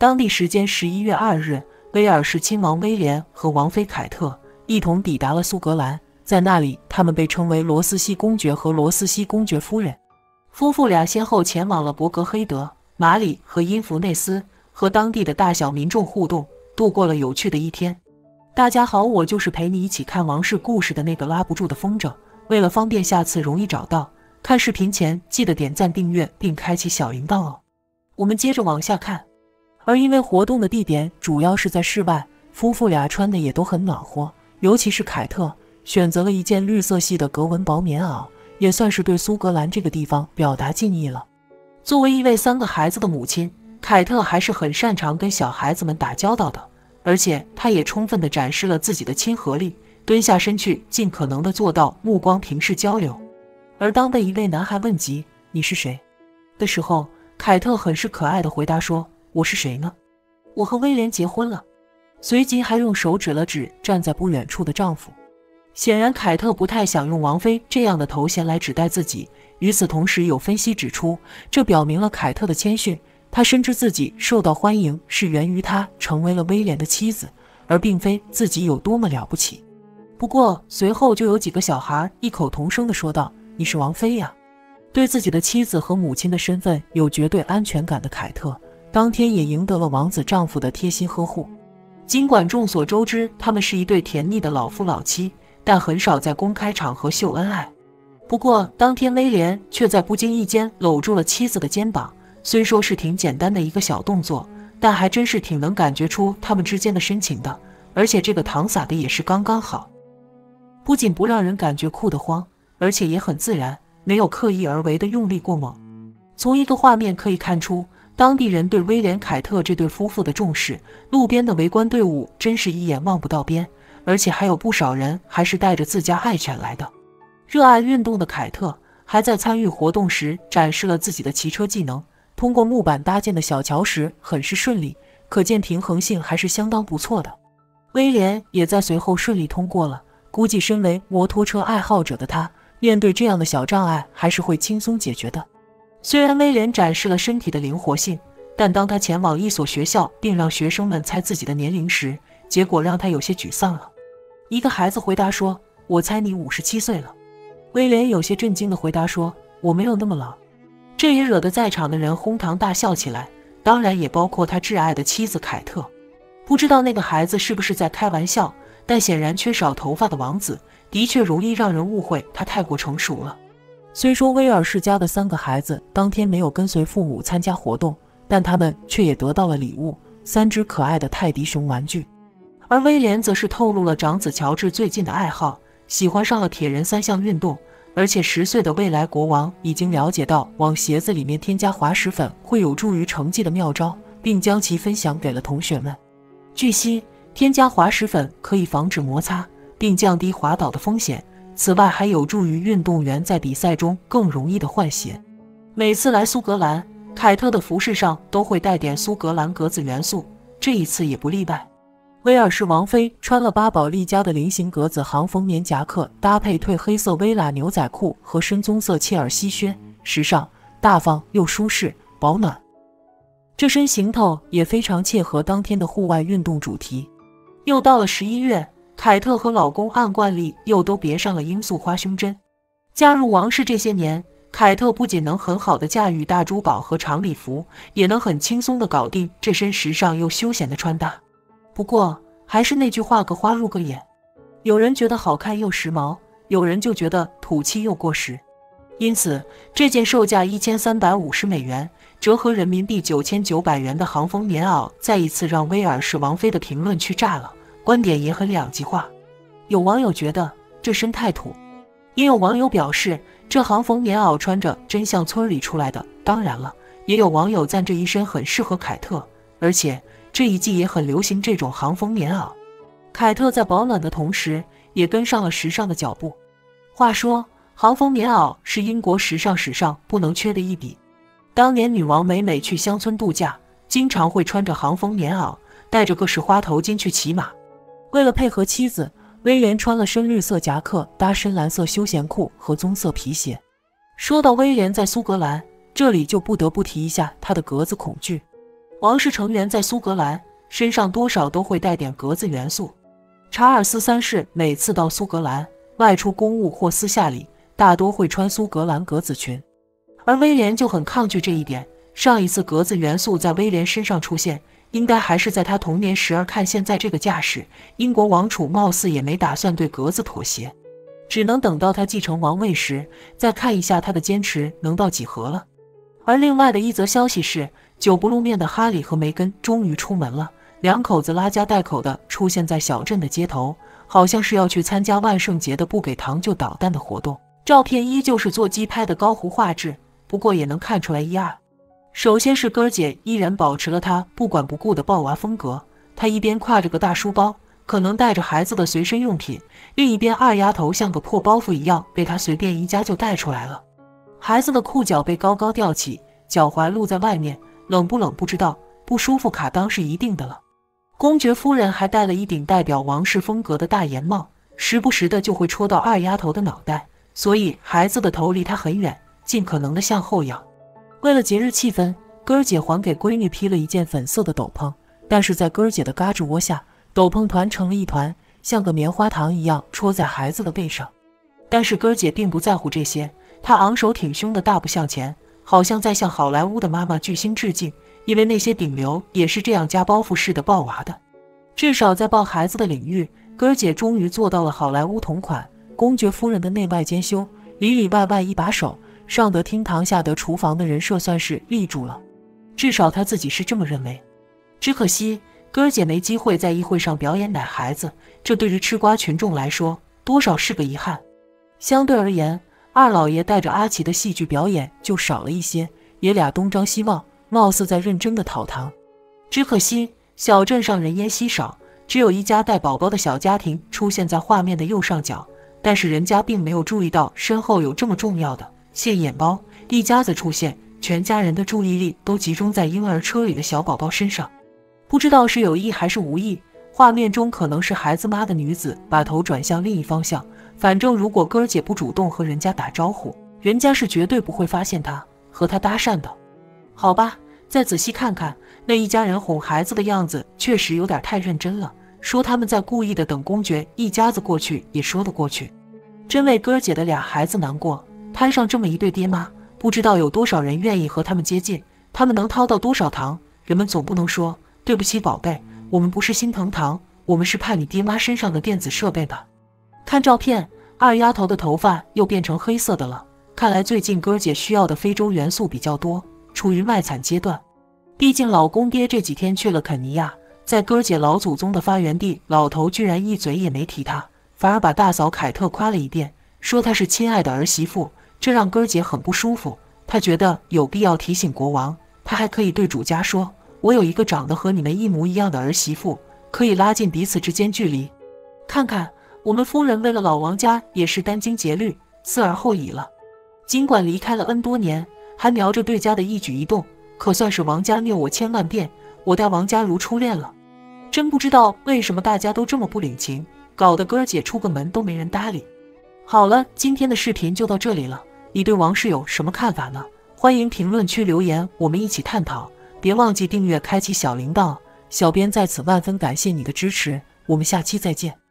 当地时间11月2日，威尔士亲王威廉和王妃凯特一同抵达了苏格兰，在那里他们被称为罗斯西公爵和罗斯西公爵夫人。夫妇俩先后前往了伯格黑德、马里和因弗内斯，和当地的大小民众互动，度过了有趣的一天。大家好，我就是陪你一起看王室故事的那个拉不住的风筝。为了方便下次容易找到，看视频前记得点赞订阅并开启小铃铛哦。我们接着往下看。而因为活动的地点主要是在室外，夫妇俩穿的也都很暖和，尤其是凯特选择了一件绿色系的格纹薄棉袄，也算是对苏格兰这个地方表达敬意了。作为一位3个孩子的母亲，凯特还是很擅长跟小孩子们打交道的，而且她也充分地展示了自己的亲和力，蹲下身去尽可能地做到目光平视交流。而当被一位男孩问及你是谁的时候，凯特很是可爱地回答说，我是谁呢？我和威廉结婚了。随即还用手指了指站在不远处的丈夫。显然凯特不太想用王妃这样的头衔来指代自己，与此同时有分析指出，这表明了凯特的谦逊，她深知自己受到欢迎是源于她成为了威廉的妻子，而并非自己有多么了不起。不过随后就有几个小孩异口同声地说道，你是王妃呀。对自己的妻子和母亲的身份有绝对安全感的凯特，当天也赢得了王子丈夫的贴心呵护。尽管众所周知他们是一对甜蜜的老夫老妻，但很少在公开场合秀恩爱。不过当天威廉却在不经意间搂住了妻子的肩膀，虽说是挺简单的一个小动作，但还真是挺能感觉出他们之间的深情的，而且这个搪撒的也是刚刚好，不仅不让人感觉酷得慌，而且也很自然，没有刻意而为的用力过猛。从一个画面可以看出当地人对威廉凯特这对夫妇的重视，路边的围观队伍真是一眼望不到边，而且还有不少人还是带着自家爱犬来的。热爱运动的凯特还在参与活动时展示了自己的骑车技能，通过木板搭建的小桥时很是顺利，可见平衡性还是相当不错的。威廉也在随后顺利通过了，估计身为摩托车爱好者的他，面对这样的小障碍还是会轻松解决的。虽然威廉展示了身体的灵活性，但当他前往一所学校并让学生们猜自己的年龄时，结果让他有些沮丧了。一个孩子回答说，我猜你57岁了。威廉有些震惊地回答说，我没有那么老。这也惹得在场的人哄堂大笑起来，当然也包括他挚爱的妻子凯特。不知道那个孩子是不是在开玩笑，但显然缺少头发的王子的确容易让人误会他太过成熟了。虽说威尔士家的3个孩子当天没有跟随父母参加活动，但他们却也得到了礼物，3只可爱的泰迪熊玩具。而威廉则是透露了长子乔治最近的爱好，喜欢上了铁人3项运动，而且10岁的未来国王已经了解到往鞋子里面添加滑石粉会有助于成绩的妙招，并将其分享给了同学们。据悉，添加滑石粉可以防止摩擦，并降低滑倒的风险，此外还有助于运动员在比赛中更容易的换鞋。每次来苏格兰，凯特的服饰上都会带点苏格兰格子元素，这一次也不例外。威尔士王妃穿了巴宝莉家的菱形格子航风棉夹克，搭配褪黑色薇拉牛仔裤和深棕色切尔西靴，时尚、大方又舒适，保暖。这身行头也非常切合当天的户外运动主题。又到了11月，凯特和老公按惯例又都别上了罂粟花胸针。加入王室这些年，凯特不仅能很好的驾驭大珠宝和长礼服，也能很轻松地搞定这身时尚又休闲的穿搭。不过还是那句话，个花入个眼，有人觉得好看又时髦，有人就觉得土气又过时。因此这件售价1350美元，折合人民币9900元的航风棉袄再一次让威尔士王妃的评论区炸了，观点也很两极化。有网友觉得这身太土，也有网友表示这航风棉袄穿着真像村里出来的。当然了，也有网友赞这一身很适合凯特，而且这一季也很流行这种航风棉袄。凯特在保暖的同时也跟上了时尚的脚步。话说航风棉袄是英国时尚史上不能缺的一笔。当年女王每每去乡村度假，经常会穿着航风棉袄，戴着各式花头巾去骑马。为了配合妻子，威廉穿了深绿色夹克搭深蓝色休闲裤和棕色皮鞋。说到威廉在苏格兰，这里就不得不提一下他的格子恐惧。 王室成员在苏格兰身上多少都会带点格子元素。查尔斯三世每次到苏格兰外出公务或私下里，大多会穿苏格兰格子裙，而威廉就很抗拒这一点。上一次格子元素在威廉身上出现，应该还是在他童年时，而看现在这个架势，英国王储貌似也没打算对格子妥协，只能等到他继承王位时，再看一下他的坚持能到几何了。而另外的一则消息是，久不露面的哈里和梅根终于出门了，两口子拉家带口的出现在小镇的街头，好像是要去参加万圣节的不给糖就捣蛋的活动。照片依旧是座机拍的高弧画质，不过也能看出来一二。首先是哥儿姐依然保持了她不管不顾的抱娃风格，她一边挎着个大书包，可能带着孩子的随身用品，另一边二丫头像个破包袱一样被她随便一夹就带出来了。孩子的裤脚被高高吊起，脚踝露在外面，冷不冷不知道，不舒服卡裆是一定的了。公爵夫人还戴了一顶代表王室风格的大檐帽，时不时的就会戳到二丫头的脑袋，所以孩子的头离她很远，尽可能的向后仰。为了节日气氛，哥儿姐还给闺女披了一件粉色的斗篷，但是在哥儿姐的嘎吱窝下，斗篷团成了一团，像个棉花糖一样戳在孩子的背上。但是哥儿姐并不在乎这些，她昂首挺胸的大步向前，好像在向好莱坞的妈妈巨星致敬，因为那些顶流也是这样加包袱式的抱娃的。至少在抱孩子的领域，哥儿姐终于做到了好莱坞同款，公爵夫人的内外兼修，里里外外一把手，上得厅堂下得厨房的人设算是立住了，至少她自己是这么认为。只可惜哥儿姐没机会在议会上表演奶孩子，这对于吃瓜群众来说多少是个遗憾。相对而言，二老爷带着阿奇的戏剧表演就少了一些，爷俩东张西望，貌似在认真的讨糖。只可惜小镇上人烟稀少，只有一家带宝宝的小家庭出现在画面的右上角，但是人家并没有注意到身后有这么重要的现眼包。一家子出现，全家人的注意力都集中在婴儿车里的小宝宝身上，不知道是有意还是无意，画面中可能是孩子妈的女子把头转向另一方向，反正如果哥儿姐不主动和人家打招呼，人家是绝对不会发现她和她搭讪的。好吧，再仔细看看，那一家人哄孩子的样子确实有点太认真了，说他们在故意的等公爵一家子过去也说得过去。真为哥儿姐的俩孩子难过，摊上这么一对爹妈，不知道有多少人愿意和他们接近，他们能掏到多少糖？人们总不能说对不起宝贝，我们不是心疼糖，我们是怕你爹妈身上的电子设备吧。看照片，二丫头的头发又变成黑色的了，看来最近哥儿姐需要的非洲元素比较多，处于卖惨阶段。毕竟老公爹这几天去了肯尼亚，在哥儿姐老祖宗的发源地，老头居然一嘴也没提他，反而把大嫂凯特夸了一遍，说她是亲爱的儿媳妇，这让哥儿姐很不舒服。她觉得有必要提醒国王，她还可以对主家说，我有一个长得和你们一模一样的儿媳妇，可以拉近彼此之间距离。看看我们夫人为了老王家也是殚精竭虑，思而后已了。尽管离开了 N 多年，还瞄着对家的一举一动，可算是王家虐我千万遍，我待王家如初恋了。真不知道为什么大家都这么不领情，搞得哥儿姐出个门都没人搭理。好了，今天的视频就到这里了，你对王室有什么看法呢？欢迎评论区留言，我们一起探讨。别忘记订阅，开启小铃铛。小编在此万分感谢你的支持，我们下期再见。